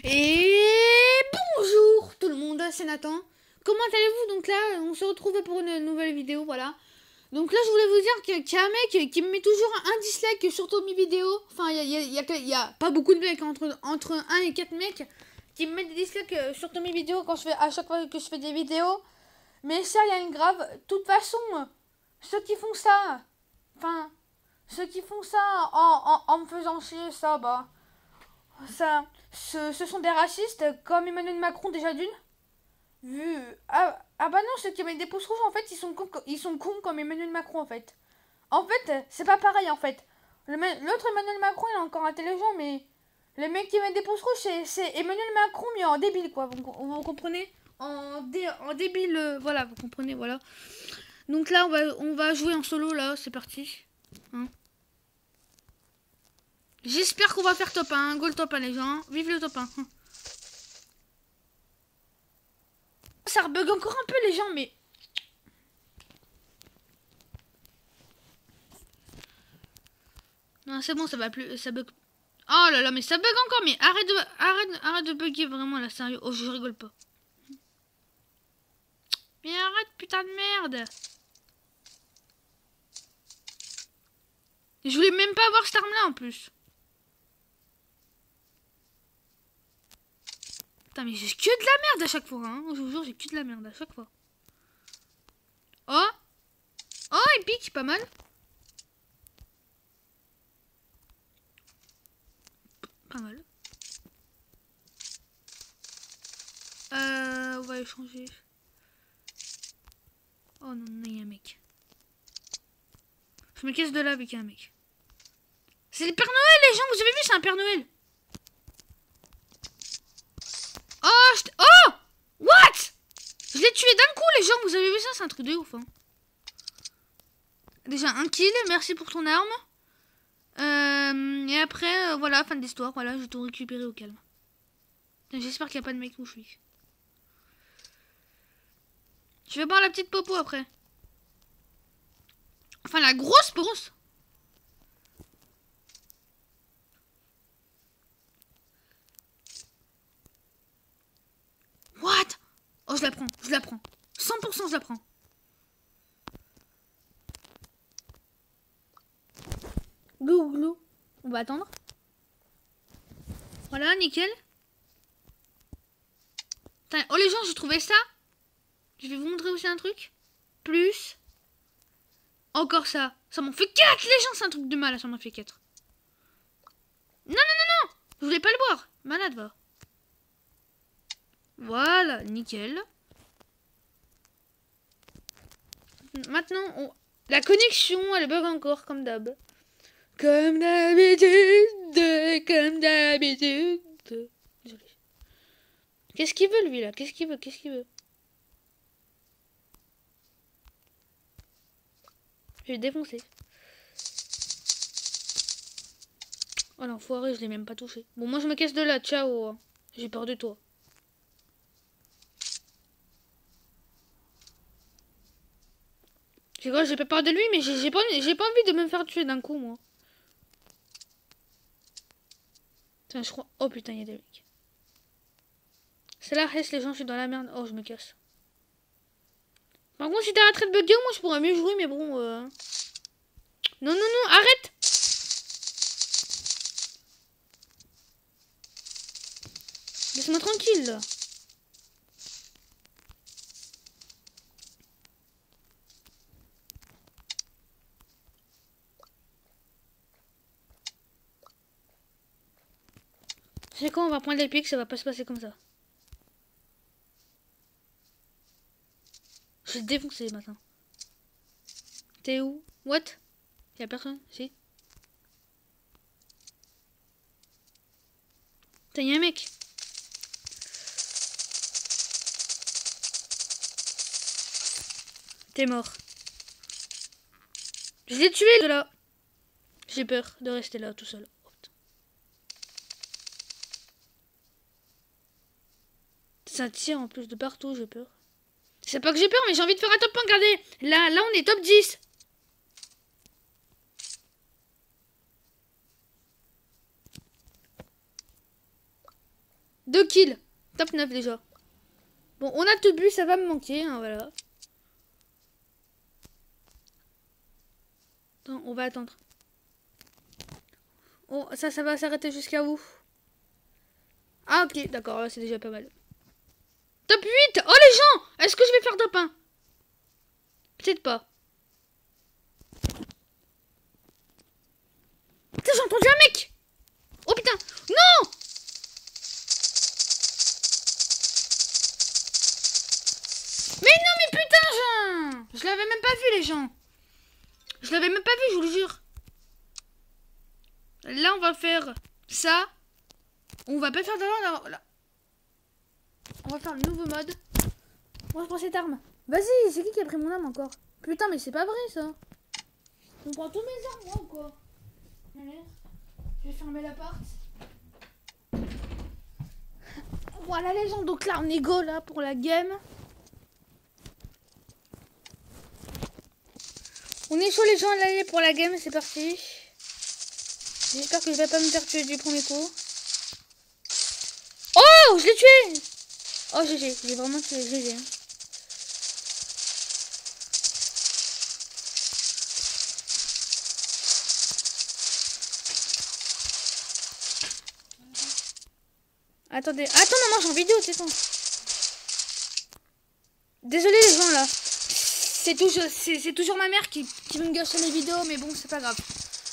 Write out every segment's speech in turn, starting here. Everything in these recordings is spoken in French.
Et bonjour tout le monde, c'est Nathan. Comment allez-vous? Donc là, on se retrouve pour une nouvelle vidéo, voilà. Donc là, je voulais vous dire qu'il y a un mec qui me met toujours un dislike sur toutes mes vidéos. Enfin, il y a pas beaucoup de mecs, entre 1 et 4 mecs qui me mettent des dislikes sur toutes mes vidéos à chaque fois que je fais des vidéos. Mais ça, il y a une grave. De toute façon, ceux qui font ça, enfin, ceux qui font ça en me faisant chier, ça, bah... ce sont des racistes comme Emmanuel Macron déjà d'une. Vu. Ah bah non, ceux qui mettent des pouces rouges en fait ils sont cons comme Emmanuel Macron en fait. En fait, c'est pas pareil en fait. L'autre Emmanuel Macron il est encore intelligent mais le mec qui met des pouces rouges c'est Emmanuel Macron mais en débile quoi. Vous comprenez en débile, voilà, vous comprenez, voilà. Donc là on va jouer en solo là, c'est parti. Hein. J'espère qu'on va faire top 1, goal top 1 les gens, vive le top 1. Ça rebug encore un peu les gens, mais... Non, c'est bon, ça va plus... Ça bug... Oh là là, mais ça bug encore, mais arrête de bugger vraiment, là, sérieux. Oh, je rigole pas. Mais arrête, putain de merde. Je voulais même pas avoir cette arme-là, en plus. Putain, mais j'ai que de la merde à chaque fois, hein. Je vous jure, j'ai que de la merde à chaque fois. Oh. Oh, il pique, pas mal. Pas mal. On va échanger. Oh non, non, il y a un mec. Je me casse de là avec un mec. C'est le Père Noël, les gens, vous avez vu, c'est un Père Noël. Oh, what? Je l'ai tué d'un coup, les gens, vous avez vu ça? C'est un truc de ouf, hein. Déjà, un kill, merci pour ton arme. Et après, voilà, fin de l'histoire, voilà, je vais tout récupérer au calme. J'espère qu'il n'y a pas de mec où je suis. Je vais boire la petite popo après. Enfin, la grosse brosse. What? Oh, je la prends, je la prends. 100% je la prends. Go, go. On va attendre. Voilà, nickel. Putain, oh les gens, j'ai trouvé ça. Je vais vous montrer aussi un truc. Plus. Encore ça. Ça m'en fait 4 les gens, c'est un truc de mal, ça m'en fait 4. Non, non, non, non. Je voulais pas le boire. Malade, va. Voilà, nickel. Maintenant, la connexion, elle bug encore, comme d'hab. Comme d'habitude, comme d'habitude. Désolé. Qu'est-ce qu'il veut, lui, là? Qu'est-ce qu'il veut? Je vais le défoncer. Oh l'enfoiré, je l'ai même pas touché. Bon, moi, je me casse de là. Ciao. J'ai peur de toi. C'est quoi, j'ai pas peur de lui, mais j'ai pas envie de me faire tuer d'un coup, moi. Putain, je crois... Oh putain, il y a des mecs. C'est là, reste les gens, je suis dans la merde. Oh, je me casse. Par contre, si t'arrêterais de bugger, moi, je pourrais mieux jouer, mais bon... Non, non, non, arrête! Laisse-moi tranquille, là. C'est quoi, on va prendre les pics, ça va pas se passer comme ça. Je vais te défoncer maintenant. T'es où? What? Y'a personne? Si. Putain, y'a un mec. T'es mort. Je l'ai tué de là. J'ai peur de rester là tout seul. Ça tire en plus de partout, j'ai peur. C'est pas que j'ai peur, mais j'ai envie de faire un top 1, regardez. Là, on est top 10. 2 kills. Top 9 déjà. Bon, on a tout bu, ça va me manquer, hein, voilà. Attends, on va attendre. Oh, ça va s'arrêter jusqu'à où? Ah, ok, d'accord, là, c'est déjà pas mal. Top 8. Oh, les gens, est-ce que je vais faire top 1? Peut-être pas. Putain, j'ai entendu un mec. Oh, putain. Non. Mais non, mais putain, je l'avais même pas vu, les gens. Je l'avais même pas vu, je vous le jure. Là, on va faire ça. On va pas faire de là. On va faire le nouveau mode. Moi, je prends cette arme. Vas-y, c'est qui a pris mon arme encore? Putain, mais c'est pas vrai, ça. On prend tous mes armes, moi, ou quoi? Allez, je vais fermer l'appart. Voilà, les gens. Donc là, on est go, là, pour la game. On est chaud, les gens, là, pour la game. C'est parti. J'espère que je vais pas me faire tuer du premier coup. Oh, je l'ai tué. Oh, GG. J'ai vraiment tué. GG. Attendez. Attends, non, moi, j'ai en vidéo, c'est bon. Désolé, les gens, là. C'est toujours ma mère qui me gâche les vidéos, mais bon, c'est pas grave.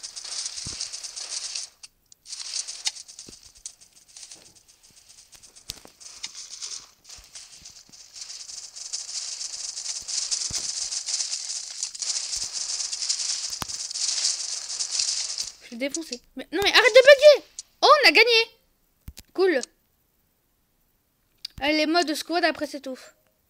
Je vais défoncer. Mais, non mais arrête de bugger. Oh, on a gagné. Cool. Allez, mode squad, après c'est tout.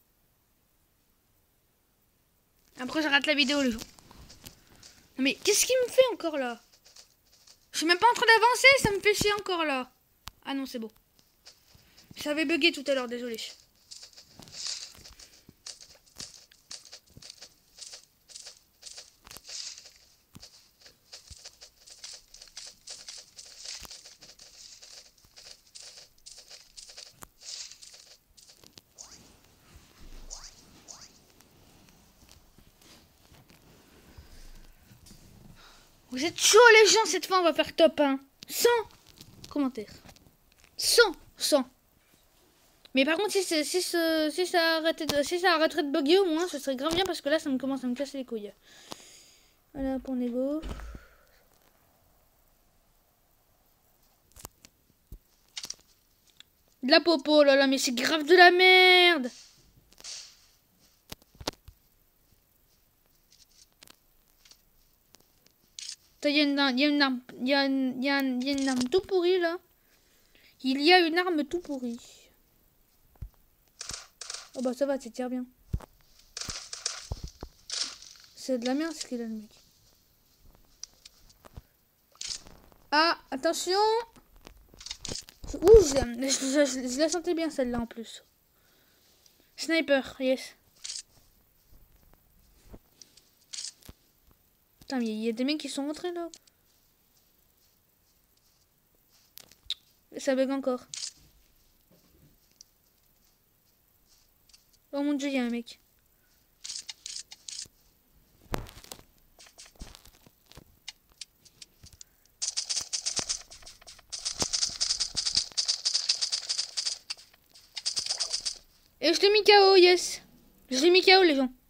Après j'arrête la vidéo, les gens. Non mais qu'est-ce qu'il me fait encore là? Je suis même pas en train d'avancer, ça me fait chier encore là. Ah non, c'est bon. Ça avait bugué tout à l'heure, désolé. Vous êtes chaud, les gens, cette fois on va faire top 1. 100 commentaires. 100. Mais par contre, si ça arrêtait de bugger, au moins, ce serait grave bien parce que là, ça me commence à me casser les couilles. Voilà, pour Nego. De la popo, là, mais c'est grave de la merde. Il y a une arme tout pourrie, là. Il y a une arme tout pourrie. Oh bah ça va, tu tires bien. C'est de la merde ce qu'il a, le mec. Ah, attention. Ouh, je la sentais bien celle-là en plus. Sniper, yes. Putain, mais il y a des mecs qui sont rentrés là. Ça bug encore. Oh mon dieu, il y a un mec. Et je l'ai mis KO, yes. Je l'ai mis KO, les gens.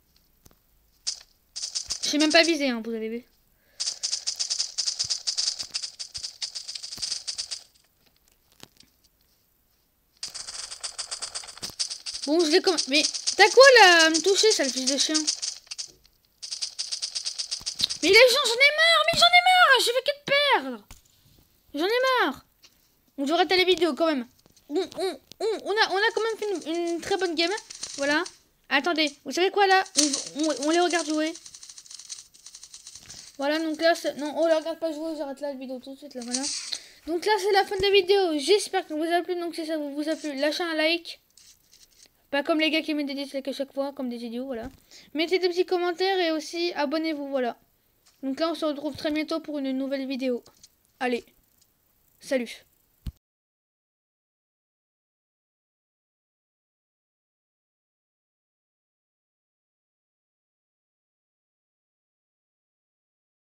J'ai même pas visé, hein, vous avez vu. Bon, je l'ai comme... Mais t'as quoi là à me toucher, sale fils de chien? Mais les gens, j'en ai marre. Mais j'en ai marre. Je fais que de perdre. J'en ai marre. On devrait arrêter les vidéos quand même. On a quand même fait une très bonne game. Voilà. Attendez, vous savez quoi là? On les regarde jouer. Voilà, donc là, non, on les regarde pas jouer, j'arrête là la vidéo tout de suite, là, voilà. Donc là, c'est la fin de la vidéo. J'espère que vous a plu. Donc si ça vous a plu, lâchez un like. Pas comme les gars qui mettent des dislikes à chaque fois, comme des idiots, voilà. Mettez des petits commentaires et aussi abonnez-vous, voilà. Donc là, on se retrouve très bientôt pour une nouvelle vidéo. Allez, salut.